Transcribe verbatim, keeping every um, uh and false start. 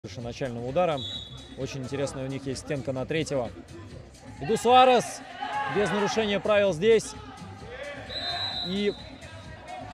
Больше начального удара. Очень интересная у них есть стенка на третьего. Иду Суарес без нарушения правил здесь. И